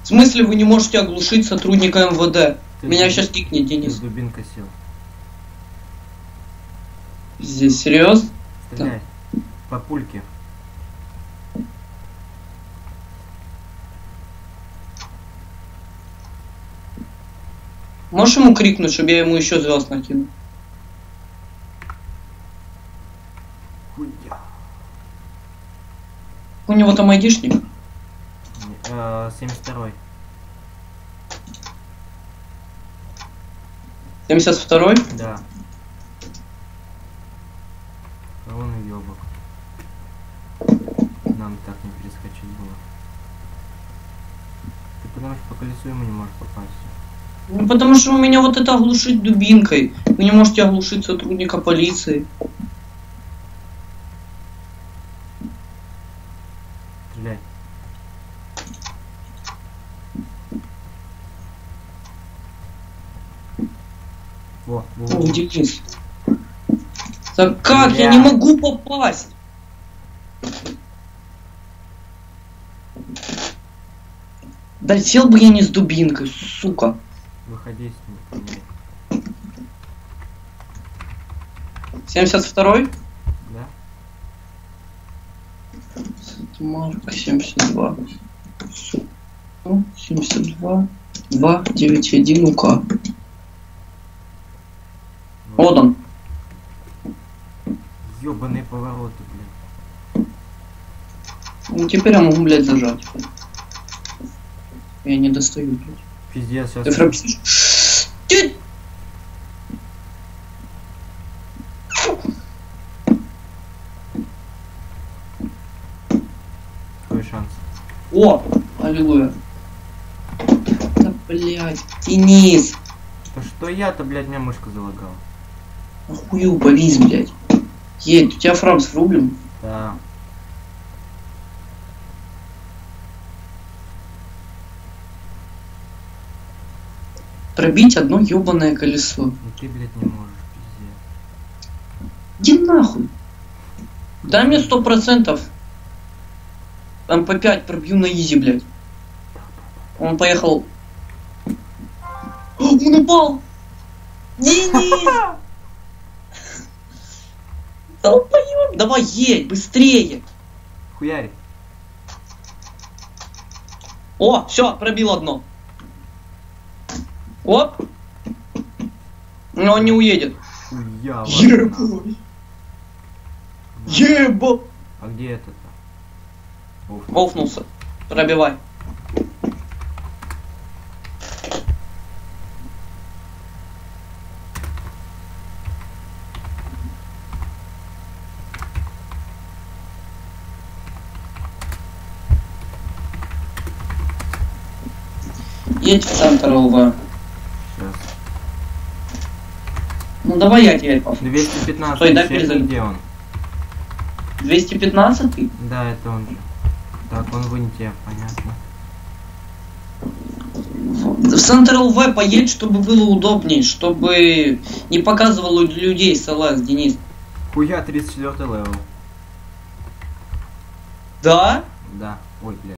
В смысле вы не можете оглушить сотрудника МВД? Ты Меня сейчас кикнет, Ты Денис. дубинка сел. Здесь серьезно? Стреляй. По пульке. Можешь ему крикнуть, чтобы я ему еще звезд накинул? Хуя. У него там айдишник? 72-й. 72-й? Да. Вон ёбок. Нам так не перескочить было. Ты потому что по колесу ему не можешь попасть. Ну, потому что у меня вот это оглушить дубинкой. Вы не можете оглушить сотрудника полиции. Стреляй. Во, во, О, во. Денис. Так как? Я не могу попасть. Да сел бы я не с дубинкой, сука. Выходи с ним. 72-й? Да? Марк 72. 72. 291 УК. Вот он. Ёбаные повороты, блин. Ну теперь я могу, блядь, зажать. Я не достаю, блядь. Пиздец, сейчас. Ты фрапсишь? Твой шанс. О! Аллилуйя. Да, блядь. Денис. Да что я-то, блядь, меня мышка залагала. Охую, повис, блядь. Едь, у тебя фрапс врублен? Да. Пробить одно ёбаное колесо. И ты, блядь, не можешь, пиздец. Иди нахуй. Дай мне 100%. Там по 5 пробью на изи, блядь. Он поехал. О, он упал! Денис! Долбоёб! Давай едь, быстрее! Хуяри. О, все, пробил одно. Оп! Но он не уедет. Хуя. Ебой! Ебо! А где это-то? Офнулся. Пробивай. Едь в центр ЛВ. Сейчас. Ну давай я теперь пап. 215. Стой, дай Чекни, перезагрузку. где он? 215? Да, это он же. Так, он в инте, понятно. В центр ЛВ поедь, чтобы было удобней, чтобы не показывало людей с ЛС, Денис. Хуя 34 левел. Да? Да. Ой, блядь.